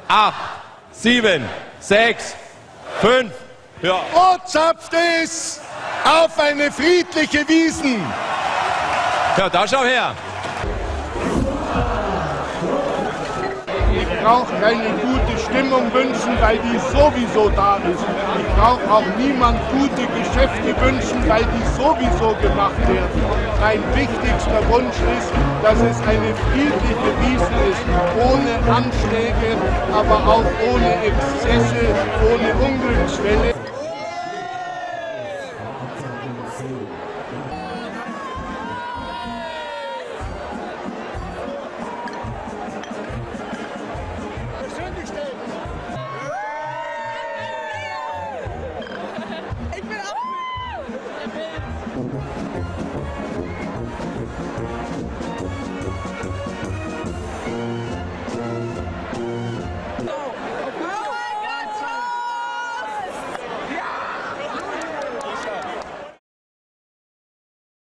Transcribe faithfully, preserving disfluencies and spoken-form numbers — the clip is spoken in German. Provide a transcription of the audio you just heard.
acht, sieben, sechs, fünf, ja. Und zapft es auf eine friedliche Wiesn. Ja, da schau her. Ich brauche keine gute Stimmung wünschen, weil die sowieso da ist. Ich brauche auch niemand gute Geschäfte wünschen, weil die sowieso gemacht werden. Mein wichtigster Wunsch ist, dass es eine friedliche Wiesn ist, ohne Anschläge, aber auch ohne Exzesse, ohne Unglücksfälle.